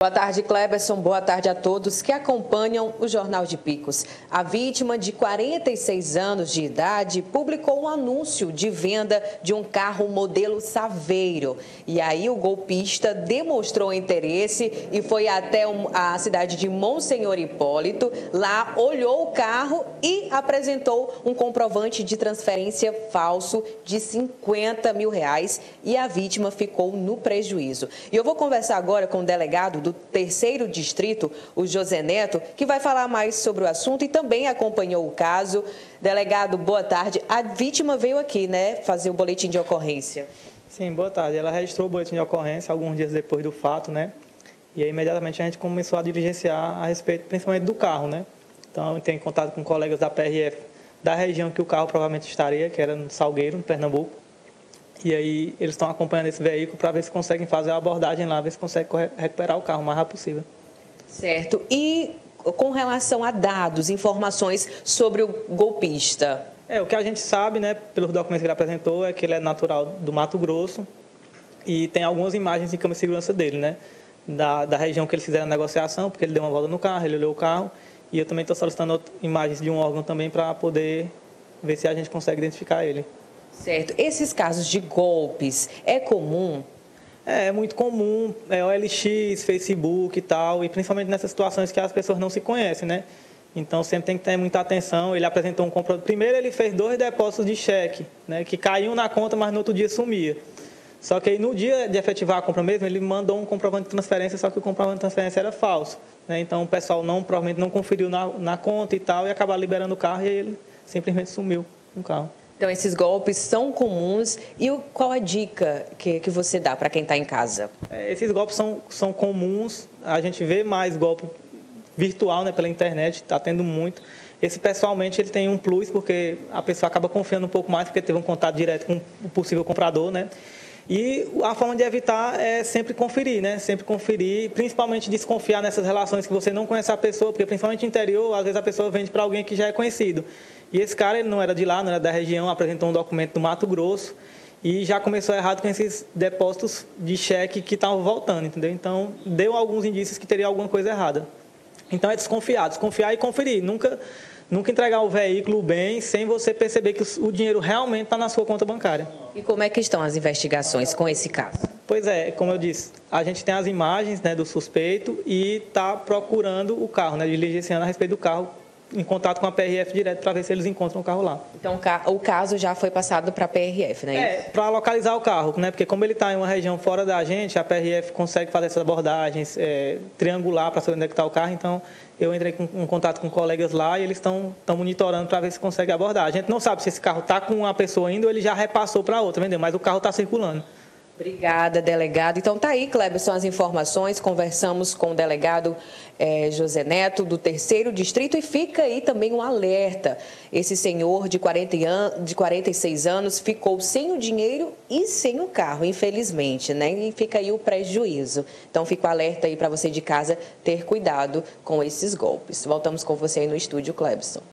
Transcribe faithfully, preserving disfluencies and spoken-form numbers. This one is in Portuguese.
Boa tarde, Cleberson. Boa tarde a todos que acompanham o Jornal de Picos. A vítima, de quarenta e seis anos de idade, publicou um anúncio de venda de um carro modelo Saveiro. E aí o golpista demonstrou interesse e foi até a cidade de Monsenhor Hipólito. Lá olhou o carro e apresentou um comprovante de transferência falso de cinquenta mil reais. E a vítima ficou no prejuízo. E eu vou conversar agora com o delegado do terceiro distrito, o José Neto, que vai falar mais sobre o assunto e também acompanhou o caso. Delegado, boa tarde. A vítima veio aqui, né, fazer o boletim de ocorrência. Sim, boa tarde. Ela registrou o boletim de ocorrência alguns dias depois do fato, né? E aí, imediatamente, a gente começou a diligenciar a respeito, principalmente do carro, né? Então, eu tenho contato com colegas da P R F da região que o carro provavelmente estaria, que era no Salgueiro, no Pernambuco. E aí eles estão acompanhando esse veículo para ver se conseguem fazer a abordagem lá, ver se conseguem recuperar o carro o mais rápido possível. Certo. E com relação a dados, informações sobre o golpista? É, o que a gente sabe, né, pelos documentos que ele apresentou, é que ele é natural do Mato Grosso e tem algumas imagens em câmera de segurança dele, né, da, da região que eles fizeram a negociação, porque ele deu uma volta no carro, ele olhou o carro, e eu também estou solicitando imagens de um órgão também para poder ver se a gente consegue identificar ele. Certo. Esses casos de golpes, é comum? É, é muito comum, é O L X, Facebook e tal, e principalmente nessas situações que as pessoas não se conhecem, né? Então, sempre tem que ter muita atenção. Ele apresentou um comprovante. Primeiro, ele fez dois depósitos de cheque, né, que caíam na conta, mas no outro dia sumia. Só que aí, no dia de efetivar a compra mesmo, ele mandou um comprovante de transferência, só que o comprovante de transferência era falso, né? Então, o pessoal não, provavelmente não conferiu na, na conta e tal, e acabaram liberando o carro, e aí ele simplesmente sumiu com o carro. Então, esses golpes são comuns. E qual a dica que, que você dá para quem está em casa? É, esses golpes são, são comuns. A gente vê mais golpe virtual, né, pela internet, está tendo muito. Esse, pessoalmente, ele tem um plus, porque a pessoa acaba confiando um pouco mais, porque teve um contato direto com o possível comprador, né? E a forma de evitar é sempre conferir, né? Sempre conferir, principalmente desconfiar nessas relações que você não conhece a pessoa, porque principalmente no interior, às vezes a pessoa vende para alguém que já é conhecido. E esse cara, ele não era de lá, não era da região, apresentou um documento do Mato Grosso e já começou errado com esses depósitos de cheque que estavam voltando, entendeu? Então, deu alguns indícios que teria alguma coisa errada. Então, é desconfiar, desconfiar e conferir. Nunca, nunca entregar o veículo, o bem, sem você perceber que o dinheiro realmente está na sua conta bancária. E como é que estão as investigações com esse caso? Pois é, como eu disse, a gente tem as imagens, né, do suspeito e está procurando o carro, né, diligenciando a respeito do carro, em contato com a P R F direto para ver se eles encontram o carro lá. Então, o caso já foi passado para a P R F, né? É, para localizar o carro, né? Porque como ele está em uma região fora da gente, a P R F consegue fazer essas abordagens, é, triangular para saber onde é que está o carro. Então, eu entrei com, em contato com colegas lá e eles estão monitorando para ver se consegue abordar. A gente não sabe se esse carro está com uma pessoa ainda ou ele já repassou para outra, entendeu? Mas o carro está circulando. Obrigada, delegado. Então, tá aí, Cleberson, as informações. Conversamos com o delegado eh, José Neto, do terceiro distrito, e fica aí também um alerta. Esse senhor de, quarenta an... de quarenta e seis anos ficou sem o dinheiro e sem o carro, infelizmente, né? E fica aí o prejuízo. Então, fica o alerta aí para você de casa ter cuidado com esses golpes. Voltamos com você aí no estúdio, Cleberson.